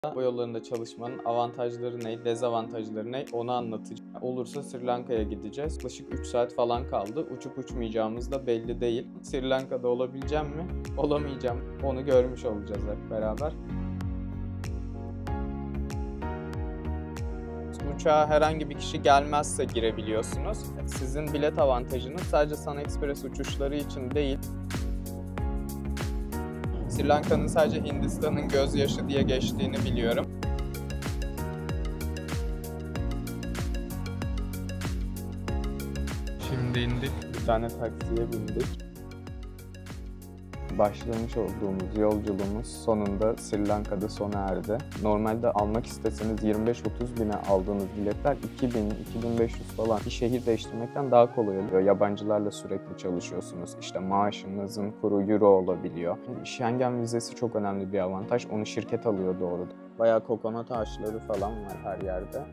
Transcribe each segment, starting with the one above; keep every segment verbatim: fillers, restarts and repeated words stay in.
Hava yollarında çalışmanın avantajları ne, dezavantajları ne onu anlatacağım. Olursa Sri Lanka'ya gideceğiz. Yaklaşık üç saat falan kaldı. Uçup uçmayacağımız da belli değil. Sri Lanka'da olabileceğim mi, olamayacağım mı? Onu görmüş olacağız hep beraber. Uçağa herhangi bir kişi gelmezse girebiliyorsunuz. Sizin bilet avantajınız sadece Sun Express uçuşları için değil, Sri Lanka'nın sadece Hindistan'ın gözyaşı diye geçtiğini biliyorum. Şimdi indik. Bir tane taksiye bindik. Başlamış olduğumuz yolculuğumuz sonunda Sri Lanka'da sona erdi. Normalde almak isteseniz yirmi beş otuz bine aldığınız biletler iki bin iki bin beş yüz falan. Bir şehir değiştirmekten daha kolay oluyor. Yabancılarla sürekli çalışıyorsunuz. İşte maaşınızın kuru euro olabiliyor. Schengen vizesi çok önemli bir avantaj. Onu şirket alıyor doğrudan. Bayağı kokonat ağaçları falan var her yerde.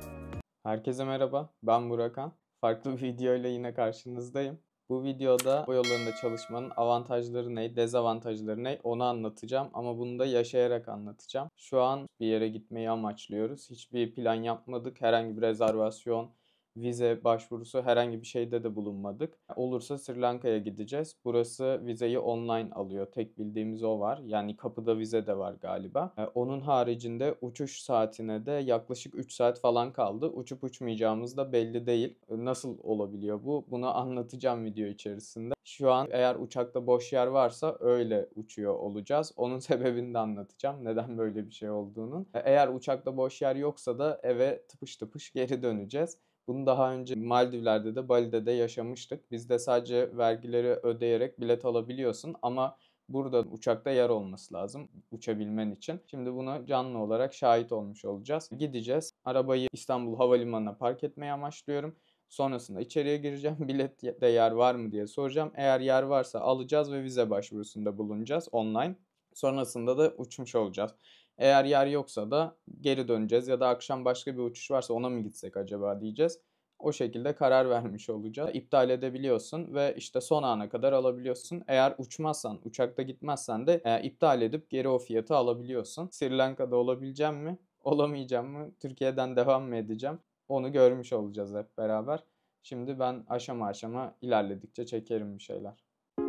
Herkese merhaba, ben Burakan. Farklı bir video ile yine karşınızdayım. Bu videoda hava yollarında çalışmanın avantajları ne, dezavantajları ne onu anlatacağım ama bunu da yaşayarak anlatacağım. Şu an bir yere gitmeyi amaçlıyoruz. Hiçbir plan yapmadık, herhangi bir rezervasyon, vize başvurusu herhangi bir şeyde de bulunmadık. Olursa Sri Lanka'ya gideceğiz. Burası vizeyi online alıyor. Tek bildiğimiz o var. Yani kapıda vize de var galiba. Onun haricinde uçuş saatine de yaklaşık üç saat falan kaldı. Uçup uçmayacağımız da belli değil. Nasıl olabiliyor bu? Bunu anlatacağım video içerisinde. Şu an eğer uçakta boş yer varsa öyle uçuyor olacağız. Onun sebebini de anlatacağım. Neden böyle bir şey olduğunu. Eğer uçakta boş yer yoksa da eve tıpış tıpış geri döneceğiz. Bunu daha önce Maldivler'de de Bali'de de yaşamıştık. Bizde sadece vergileri ödeyerek bilet alabiliyorsun ama burada uçakta yer olması lazım uçabilmen için. Şimdi bunu canlı olarak şahit olmuş olacağız. Gideceğiz. Arabayı İstanbul Havalimanı'na park etmeyi amaçlıyorum. Sonrasında içeriye gireceğim. Bilette yer var mı diye soracağım. Eğer yer varsa alacağız ve vize başvurusunda bulunacağız online. Sonrasında da uçmuş olacağız. Eğer yer yoksa da geri döneceğiz ya da akşam başka bir uçuş varsa ona mı gitsek acaba diyeceğiz. O şekilde karar vermiş olacağız. İptal edebiliyorsun ve işte son ana kadar alabiliyorsun. Eğer uçmazsan, uçakta gitmezsen de e, iptal edip geri o fiyatı alabiliyorsun. Sri Lanka'da olabileceğim mi? Olamayacağım mı? Türkiye'den devam mı edeceğim? Onu görmüş olacağız hep beraber. Şimdi ben aşama aşama ilerledikçe çekerim bir şeyler.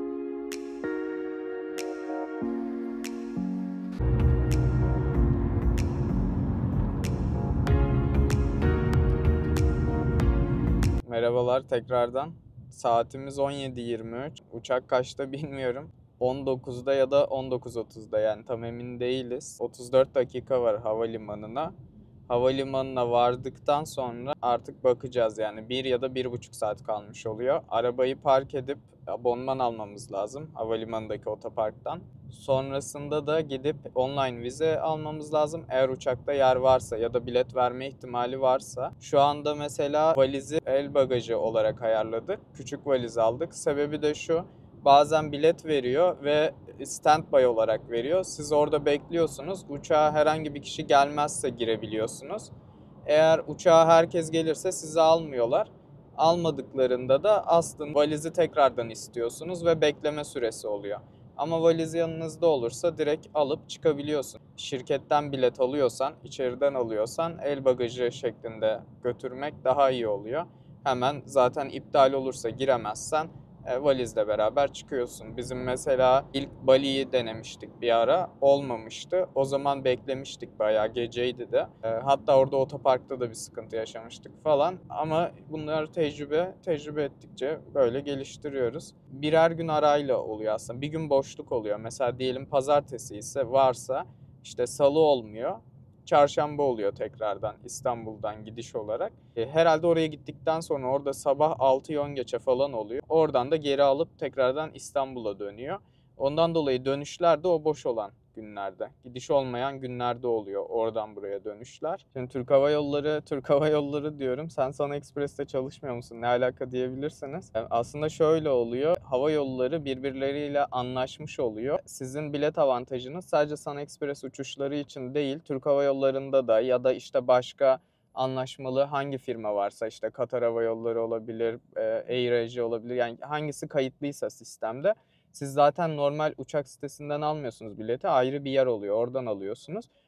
Merhabalar tekrardan. Saatimiz on yedi yirmi üç. Uçak kaçta bilmiyorum. on dokuzda ya da on dokuz otuzda yani tam emin değiliz. otuz dört dakika var havalimanına. Havalimanına vardıktan sonra artık bakacağız yani bir ya da bir buçuk saat kalmış oluyor. Arabayı park edip abonman almamız lazım havalimanındaki otoparktan. Sonrasında da gidip online vize almamız lazım. Eğer uçakta yer varsa ya da bilet verme ihtimali varsa. Şu anda mesela valizi el bagajı olarak ayarladık. Küçük valiz aldık. Sebebi de şu. Bazen bilet veriyor ve standby olarak veriyor. Siz orada bekliyorsunuz. Uçağa herhangi bir kişi gelmezse girebiliyorsunuz. Eğer uçağa herkes gelirse sizi almıyorlar. Almadıklarında da aslında valizi tekrardan istiyorsunuz ve bekleme süresi oluyor. Ama valiz yanınızda olursa direkt alıp çıkabiliyorsun. Şirketten bilet alıyorsan, içeriden alıyorsan el bagajı şeklinde götürmek daha iyi oluyor. Hemen zaten iptal olursa giremezsen e, valizle beraber çıkıyorsun. Bizim mesela ilk Bali'yi denemiştik bir ara. Olmamıştı. O zaman beklemiştik, bayağı geceydi de. E, hatta orada otoparkta da bir sıkıntı yaşamıştık falan. Ama bunlar tecrübe. Tecrübe ettikçe böyle geliştiriyoruz. Birer gün arayla oluyor aslında. Bir gün boşluk oluyor. Mesela diyelim pazartesi ise varsa işte salı olmuyor. Çarşamba oluyor tekrardan İstanbul'dan gidiş olarak. E, herhalde oraya gittikten sonra orada sabah altı on geçe falan oluyor. Oradan da geri alıp tekrardan İstanbul'a dönüyor. Ondan dolayı dönüşler de o boş olan günlerde. Gidiş olmayan günlerde oluyor oradan buraya dönüşler. Şimdi Türk Hava Yolları, Türk Hava Yolları diyorum. Sen Sun Express'te çalışmıyor musun? Ne alaka diyebilirsiniz. Yani aslında şöyle oluyor. Hava yolları birbirleriyle anlaşmış oluyor. Sizin bilet avantajınız sadece Sun Express uçuşları için değil, Türk Hava Yolları'nda da ya da işte başka anlaşmalı hangi firma varsa işte Katar Hava Yolları olabilir, AirAsia olabilir. Yani hangisi kayıtlıysa sistemde. Siz zaten normal uçak sitesinden almıyorsunuz bileti. Ayrı bir yer oluyor. Oradan alıyorsunuz.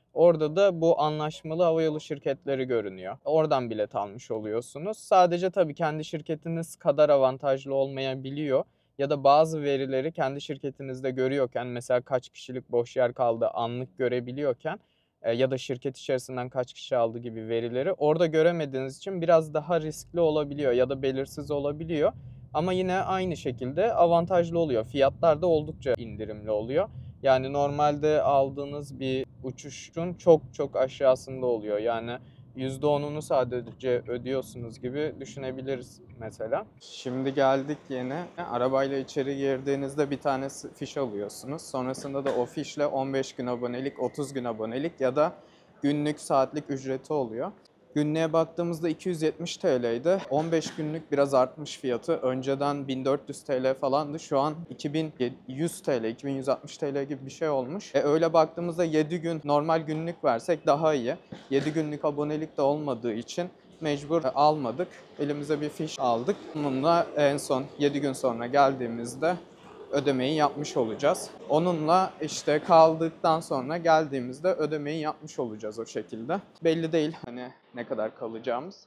Orada da bu anlaşmalı havayolu şirketleri görünüyor. Oradan bilet almış oluyorsunuz. Sadece tabii kendi şirketiniz kadar avantajlı olmayabiliyor. Ya da bazı verileri kendi şirketinizde görüyorken, mesela kaç kişilik boş yer kaldı anlık görebiliyorken e, ya da şirket içerisinden kaç kişi aldı gibi verileri orada göremediğiniz için biraz daha riskli olabiliyor ya da belirsiz olabiliyor. Ama yine aynı şekilde avantajlı oluyor. Fiyatlar da oldukça indirimli oluyor. Yani normalde aldığınız bir uçuşun çok çok aşağısında oluyor. Yani yüzde onunu sadece ödüyorsunuz gibi düşünebiliriz mesela. Şimdi geldik yine. Arabayla içeri girdiğinizde bir tane fiş alıyorsunuz. Sonrasında da o fişle on beş gün abonelik, otuz gün abonelik ya da günlük saatlik ücreti oluyor. Günlüğe baktığımızda iki yüz yetmiş T L'ydi. on beş günlük biraz artmış fiyatı. Önceden bin dört yüz T L falandı. Şu an iki bin yüz T L, iki bin yüz altmış T L gibi bir şey olmuş. E öyle baktığımızda yedi gün normal günlük versek daha iyi. yedi günlük abonelik de olmadığı için mecbur almadık. Elimize bir fiş aldık. Bununla en son yedi gün sonra geldiğimizde ödemeyi yapmış olacağız. Onunla işte kaldıktan sonra geldiğimizde ödemeyi yapmış olacağız o şekilde. Belli değil hani ne kadar kalacağımız.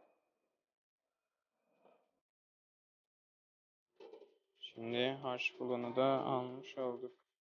Şimdi harç pulunu da almış olduk.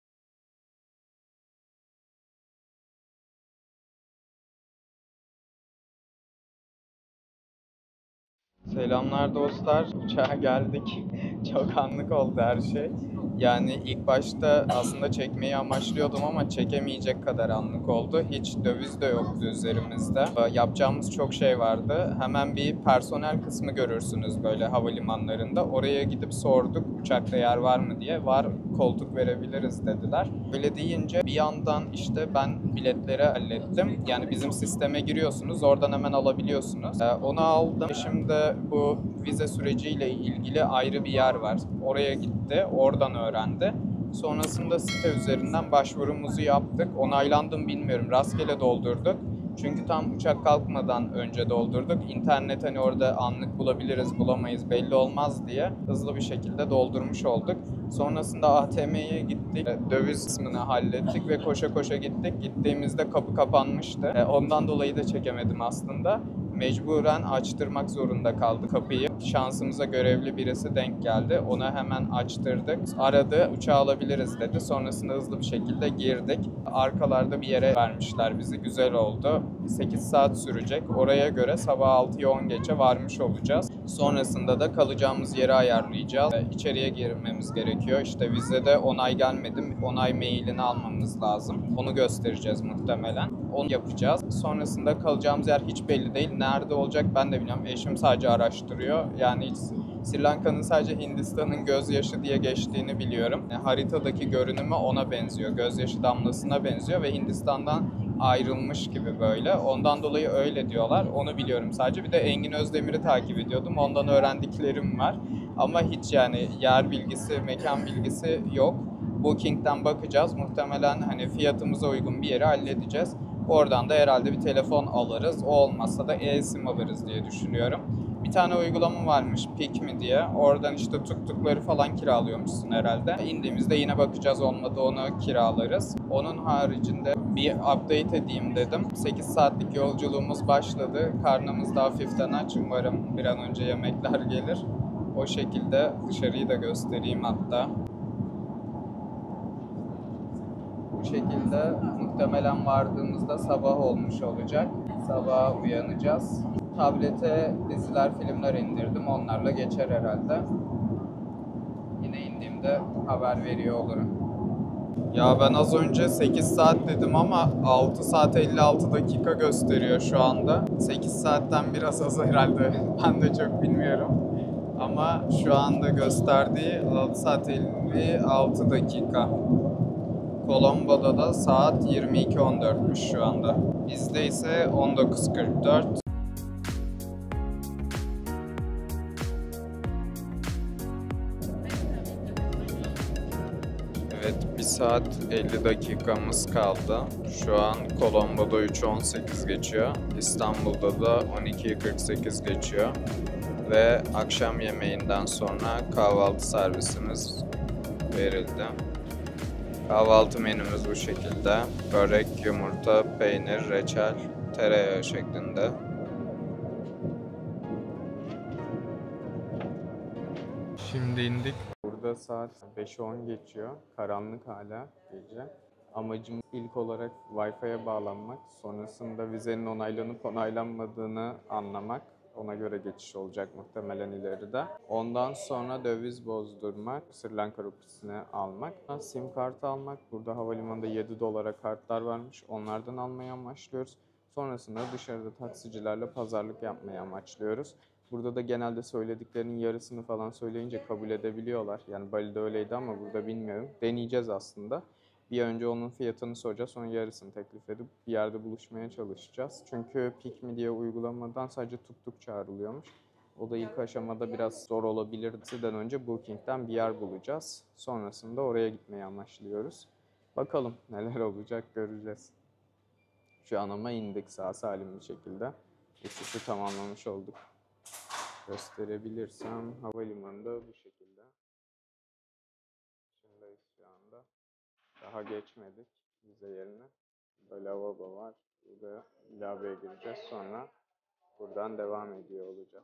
Selamlar dostlar. Uçağa geldik. Çok anlık oldu her şey. Yani ilk başta aslında çekmeyi amaçlıyordum ama çekemeyecek kadar anlık oldu. Hiç döviz de yoktu üzerimizde. Yapacağımız çok şey vardı. Hemen bir personel kısmı görürsünüz böyle havalimanlarında. Oraya gidip sorduk uçakta yer var mı diye. Var, koltuk verebiliriz dediler. Öyle deyince bir yandan işte ben biletleri hallettim. Yani bizim sisteme giriyorsunuz, oradan hemen alabiliyorsunuz. Onu aldım. Şimdi bu vize süreciyle ilgili ayrı bir yer var. Oraya gitti, oradan öğrendi. Sonrasında site üzerinden başvurumuzu yaptık. Onaylandım bilmiyorum, rastgele doldurduk. Çünkü tam uçak kalkmadan önce doldurduk. İnternet hani orada anlık bulabiliriz, bulamayız belli olmaz diye hızlı bir şekilde doldurmuş olduk. Sonrasında A T M'ye gittik, döviz kısmını hallettik ve koşa koşa gittik. Gittiğimizde kapı kapanmıştı. Ondan dolayı da çekemedim aslında. Mecburen açtırmak zorunda kaldı kapıyı. Şansımıza görevli birisi denk geldi. Ona hemen açtırdık. Aradı, uçağı alabiliriz dedi. Sonrasında hızlı bir şekilde girdik. Arkalarda bir yere vermişler bizi. Güzel oldu. sekiz saat sürecek. Oraya göre sabah altıya on geçe varmış olacağız. Sonrasında da kalacağımız yeri ayarlayacağız. İçeriye girmemiz gerekiyor. İşte vizede onay gelmedi. Onay mailini almamız lazım. Onu göstereceğiz muhtemelen. Onu yapacağız. Sonrasında kalacağımız yer hiç belli değil. Nerede olacak ben de bilmiyorum. Eşim sadece araştırıyor. Yani hiç Sri Lanka'nın sadece Hindistan'ın gözyaşı diye geçtiğini biliyorum. Yani haritadaki görünümü ona benziyor. Gözyaşı damlasına benziyor ve Hindistan'dan ayrılmış gibi böyle. Ondan dolayı öyle diyorlar. Onu biliyorum sadece. Bir de Engin Özdemir'i takip ediyordum. Ondan öğrendiklerim var. Ama hiç yani yer bilgisi, mekan bilgisi yok. Booking'den bakacağız. Muhtemelen hani fiyatımıza uygun bir yeri halledeceğiz. Oradan da herhalde bir telefon alırız. O olmazsa da e-sim alırız diye düşünüyorum. Bir tane uygulama varmış Pick.me diye. Oradan işte tuk-tukları falan kiralıyormuşsun herhalde. İndiğimizde yine bakacağız, olmadı onu kiralarız. Onun haricinde bir update edeyim dedim. sekiz saatlik yolculuğumuz başladı. Karnımız da hafiften aç. Umarım bir an önce yemekler gelir. O şekilde dışarıyı da göstereyim hatta. Bu şekilde muhtemelen vardığımızda sabah olmuş olacak. Sabah uyanacağız. Tablete diziler, filmler indirdim. Onlarla geçer herhalde. Yine indiğimde haber veriyor olurum. Ya ben az önce sekiz saat dedim ama altı saat elli altı dakika gösteriyor şu anda. sekiz saatten biraz az herhalde. Ben de çok bilmiyorum. Ama şu anda gösterdiği altı saat elli altı dakika. Colombo'da da saat yirmi iki on dörtmüş şu anda. Bizde ise on dokuz kırk dört. Evet, bir saat elli dakikamız kaldı. Şu an Colombo'da üç on sekiz geçiyor. İstanbul'da da on iki kırk sekiz geçiyor. Ve akşam yemeğinden sonra kahvaltı servisimiz verildi. Kahvaltı menümüz bu şekilde. Börek, yumurta, peynir, reçel, tereyağı şeklinde. Şimdi indik. Burada saat beşi on geçiyor. Karanlık hala gece. Amacım ilk olarak Wi-Fi'ye bağlanmak. Sonrasında vizenin onaylanıp onaylanmadığını anlamak. Ona göre geçiş olacak muhtemelen ileride. Ondan sonra döviz bozdurmak, Sri Lanka rupisini almak. SIM kartı almak. Burada havalimanında yedi dolara kartlar varmış. Onlardan almaya amaçlıyoruz. Sonrasında dışarıda taksicilerle pazarlık yapmaya amaçlıyoruz. Burada da genelde söylediklerinin yarısını falan söyleyince kabul edebiliyorlar. Yani Bali'de öyleydi ama burada bilmiyorum. Deneyeceğiz aslında. Bir önce onun fiyatını soracağız, sonra yarısını teklif edip bir yerde buluşmaya çalışacağız. Çünkü Pick Me diye uygulamadan sadece tuk tuk çağrılıyormuş. O da ilk aşamada biraz zor olabilir. Sizden önce Booking'den bir yer bulacağız. Sonrasında oraya gitmeyi amaçlıyoruz. Bakalım neler olacak göreceğiz. Şu an ama indik sağ salim bir şekilde. Uçuşu tamamlamış olduk. Gösterebilirsem havalimanında bu şekilde. Şimdiyiz şu anda. Daha geçmedik vize yerine. Burada lavabo var. Burada lavaboya gireceğiz. Sonra buradan devam ediyor olacağız.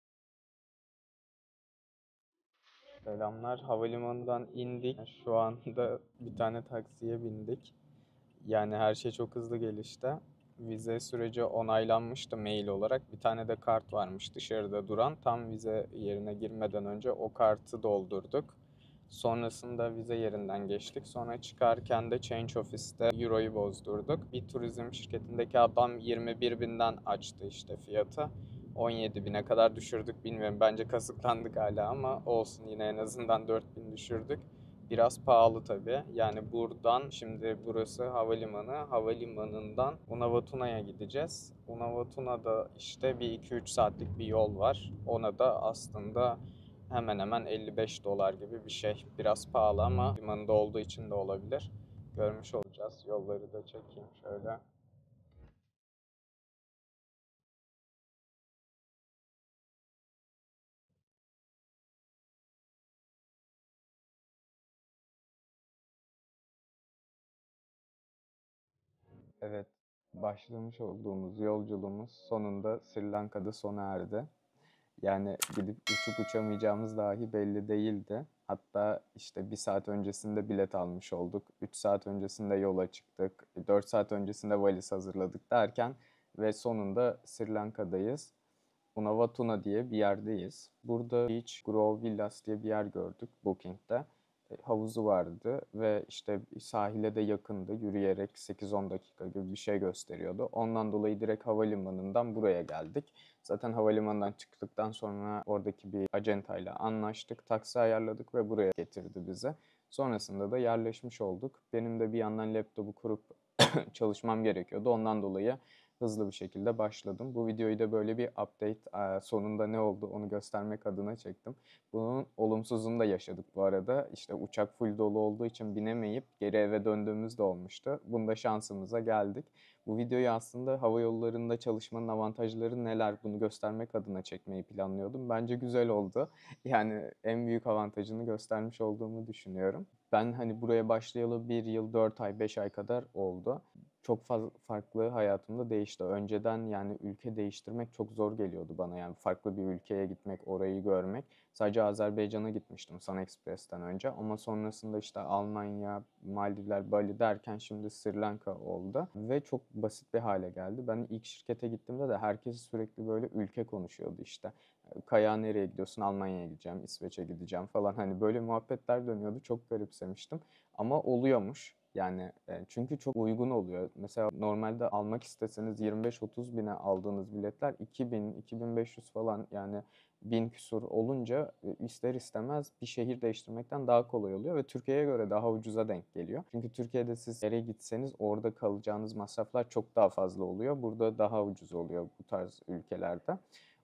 Selamlar. Havalimanından indik. Şu anda bir tane taksiye bindik. Yani her şey çok hızlı gelişti. Vize süreci onaylanmıştı mail olarak. Bir tane de kart varmış dışarıda duran. Tam vize yerine girmeden önce o kartı doldurduk. Sonrasında vize yerinden geçtik. Sonra çıkarken de Change Office'te Euro'yu bozdurduk. Bir turizm şirketindeki adam yirmi bir binden açtı işte fiyatı. on yedi bine kadar düşürdük bilmiyorum. Bence kazıklandık hala ama olsun yine en azından dört bin düşürdük. Biraz pahalı tabii. Yani buradan şimdi burası havalimanı. Havalimanından Unavatuna'ya gideceğiz. Unavatuna'da işte bir iki üç saatlik bir yol var. Ona da aslında hemen hemen elli beş dolar gibi bir şey. Biraz pahalı ama limanında olduğu için de olabilir. Görmüş olacağız. Yolları da çekeyim şöyle. Evet, başlamış olduğumuz yolculuğumuz sonunda Sri Lanka'da sona erdi. Yani gidip uçup uçamayacağımız dahi belli değildi. Hatta işte bir saat öncesinde bilet almış olduk. Üç saat öncesinde yola çıktık. Dört saat öncesinde valiz hazırladık derken ve sonunda Sri Lanka'dayız. Unavatunna diye bir yerdeyiz. Burada Beach Grove Villas diye bir yer gördük Booking'de. E, Havuzu vardı ve işte sahile de yakındı. Yürüyerek sekiz on dakika gibi bir şey gösteriyordu. Ondan dolayı direkt havalimanından buraya geldik. Zaten havalimanından çıktıktan sonra oradaki bir acentayla anlaştık. Taksi ayarladık ve buraya getirdi bizi. Sonrasında da yerleşmiş olduk. Benim de bir yandan laptopu kurup çalışmam gerekiyordu. Ondan dolayı hızlı bir şekilde başladım. Bu videoyu da böyle bir update sonunda ne oldu onu göstermek adına çektim. Bunun olumsuzunu da yaşadık bu arada. İşte uçak full dolu olduğu için binemeyip geri eve döndüğümüz de olmuştu. Bunda şansımıza geldik. Bu videoyu aslında hava yollarında çalışmanın avantajları neler bunu göstermek adına çekmeyi planlıyordum. Bence güzel oldu. Yani en büyük avantajını göstermiş olduğumu düşünüyorum. Ben hani buraya başlayalı bir yıl, dört ay, beş ay kadar oldu. Çok fazla farklı hayatımda değişti. Önceden yani ülke değiştirmek çok zor geliyordu bana. Yani farklı bir ülkeye gitmek, orayı görmek. Sadece Azerbaycan'a gitmiştim Sun Express'ten önce. Ama sonrasında işte Almanya, Maldivler, Bali derken şimdi Sri Lanka oldu. Ve çok basit bir hale geldi. Ben ilk şirkete gittiğimde de herkes sürekli böyle ülke konuşuyordu işte. Kaya nereye gidiyorsun? Almanya'ya gideceğim, İsveç'e gideceğim falan. Hani böyle muhabbetler dönüyordu. Çok garipsemiştim. Ama oluyormuş. Yani e, çünkü çok uygun oluyor. Mesela normalde almak isteseniz yirmi beş otuz bine aldığınız biletler iki bin, iki bin beş yüz falan yani bin küsur olunca e, ister istemez bir şehir değiştirmekten daha kolay oluyor ve Türkiye'ye göre daha ucuza denk geliyor. Çünkü Türkiye'de siz nereye gitseniz orada kalacağınız masraflar çok daha fazla oluyor. Burada daha ucuz oluyor bu tarz ülkelerde.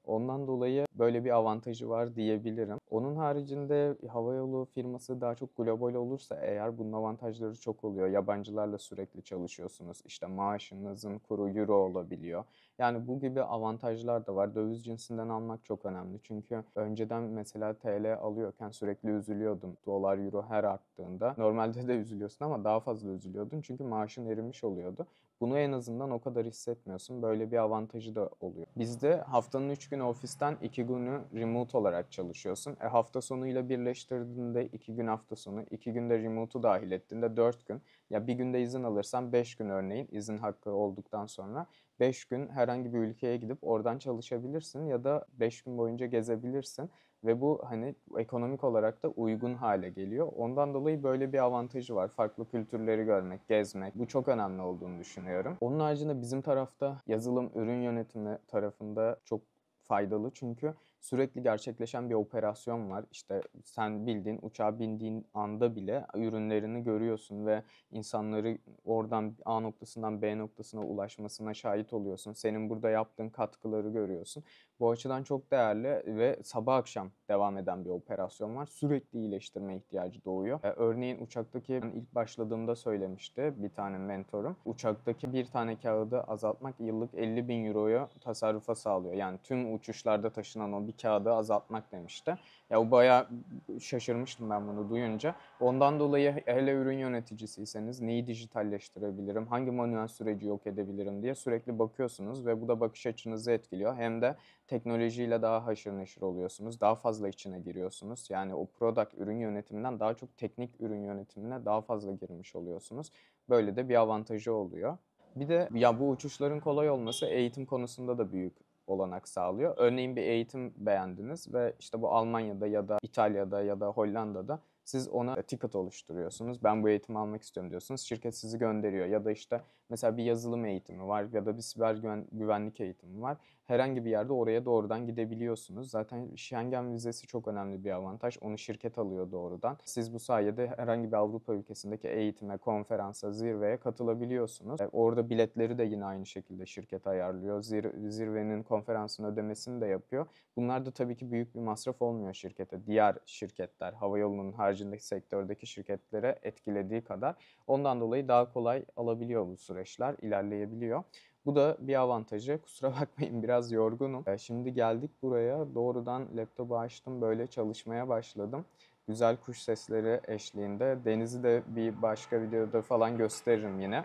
Ondan dolayı böyle bir avantajı var diyebilirim. Onun haricinde havayolu firması daha çok global olursa eğer bunun avantajları çok oluyor. Yabancılarla sürekli çalışıyorsunuz. İşte maaşınızın kuru euro olabiliyor. Yani bu gibi avantajlar da var. Döviz cinsinden almak çok önemli. Çünkü önceden mesela T L alıyorken sürekli üzülüyordum. Dolar, euro her arttığında. Normalde de üzülüyorsun ama daha fazla üzülüyordun. Çünkü maaşın erimiş oluyordu. Bunu en azından o kadar hissetmiyorsun. Böyle bir avantajı da oluyor. Bizde haftanın üç günü ofisten, iki günü remote olarak çalışıyorsun. E hafta sonuyla birleştirdiğinde iki gün hafta sonu, iki günde remote'u dahil ettiğinde dört gün. Ya bir günde izin alırsan beş gün örneğin izin hakkı olduktan sonra beş gün herhangi bir ülkeye gidip oradan çalışabilirsin ya da beş gün boyunca gezebilirsin. Ve bu hani ekonomik olarak da uygun hale geliyor. Ondan dolayı böyle bir avantajı var. Farklı kültürleri görmek, gezmek. Bu çok önemli olduğunu düşünüyorum. Onun haricinde bizim tarafta yazılım, ürün yönetimi tarafında çok faydalı. Çünkü sürekli gerçekleşen bir operasyon var. İşte sen bildiğin uçağa bindiğin anda bile ürünlerini görüyorsun ve insanları oradan A noktasından B noktasına ulaşmasına şahit oluyorsun. Senin burada yaptığın katkıları görüyorsun. Bu açıdan çok değerli ve sabah akşam devam eden bir operasyon var. Sürekli iyileştirme ihtiyacı doğuyor. Ee, örneğin uçaktaki ben ilk başladığımda söylemişti bir tane mentorum. Uçaktaki bir tane kağıdı azaltmak yıllık elli bin euroya tasarrufa sağlıyor. Yani tüm uçuşlarda taşınan o bir kağıdı azaltmak demişti. Ya o bayağı şaşırmıştım ben bunu duyunca. Ondan dolayı hele ürün yöneticisiyseniz neyi dijitalleştirebilirim, hangi manuel süreci yok edebilirim diye sürekli bakıyorsunuz ve bu da bakış açınızı etkiliyor. Hem de teknolojiyle daha haşır neşir oluyorsunuz. Daha fazla içine giriyorsunuz. Yani o product ürün yönetiminden daha çok teknik ürün yönetimine daha fazla girmiş oluyorsunuz. Böyle de bir avantajı oluyor. Bir de ya bu uçuşların kolay olması eğitim konusunda da büyük olanak sağlıyor. Örneğin bir eğitim beğendiniz ve işte bu Almanya'da ya da İtalya'da ya da Hollanda'da siz ona ticket oluşturuyorsunuz. Ben bu eğitimi almak istiyorum diyorsunuz. Şirket sizi gönderiyor. Ya da işte mesela bir yazılım eğitimi var ya da bir siber güvenlik eğitimi var. Herhangi bir yerde oraya doğrudan gidebiliyorsunuz. Zaten Schengen vizesi çok önemli bir avantaj. Onu şirket alıyor doğrudan. Siz bu sayede herhangi bir Avrupa ülkesindeki eğitime, konferansa, zirveye katılabiliyorsunuz. Orada biletleri de yine aynı şekilde şirket ayarlıyor. Zir zirvenin, konferansın ödemesini de yapıyor. Bunlar da tabii ki büyük bir masraf olmuyor şirkete. Diğer şirketler, havayolunun haricindeki sektördeki şirketlere etkilediği kadar. Ondan dolayı daha kolay alabiliyor bu süreçler, ilerleyebiliyor. Bu da bir avantajı. Kusura bakmayın biraz yorgunum. Şimdi geldik buraya. Doğrudan laptopu açtım. Böyle çalışmaya başladım. Güzel kuş sesleri eşliğinde. Denizi de bir başka videoda falan gösteririm yine.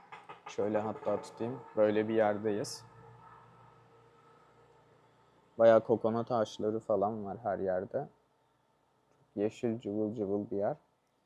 Şöyle hatta tutayım. Böyle bir yerdeyiz. Bayağı kokonat ağaçları falan var her yerde. Yeşil cıvıl cıvıl bir yer.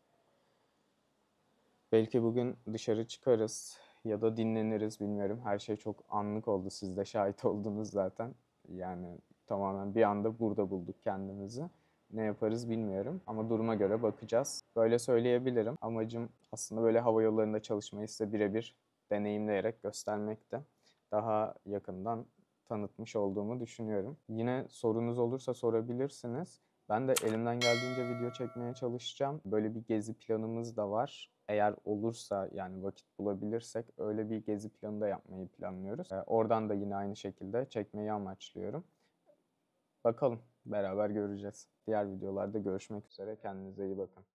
Belki bugün dışarı çıkarız ya da dinleniriz bilmiyorum. Her şey çok anlık oldu. Siz de şahit oldunuz zaten. Yani tamamen bir anda burada bulduk kendimizi. Ne yaparız bilmiyorum ama duruma göre bakacağız. Böyle söyleyebilirim. Amacım aslında böyle hava yollarında çalışmayı size birebir deneyimleyerek göstermekte. Daha yakından tanıtmış olduğumu düşünüyorum. Yine sorunuz olursa sorabilirsiniz. Ben de elimden geldiğince video çekmeye çalışacağım. Böyle bir gezi planımız da var. Eğer olursa yani vakit bulabilirsek öyle bir gezi planı da yapmayı planlıyoruz. Ee, oradan da yine aynı şekilde çekmeyi amaçlıyorum. Bakalım beraber göreceğiz. Diğer videolarda görüşmek üzere. Kendinize iyi bakın.